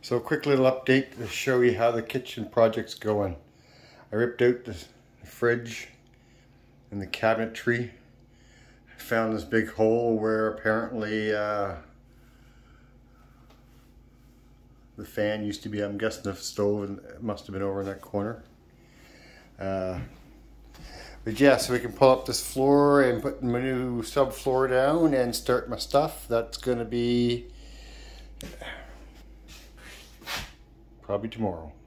So quick little update to show you how the kitchen project's going. I ripped out the fridge and the cabinetry. I found this big hole where apparently the fan used to be. I'm guessing the stove, and it must have been over in that corner. But yeah, so we can pull up this floor and put my new subfloor down and start my stuff. That's going to be probably tomorrow.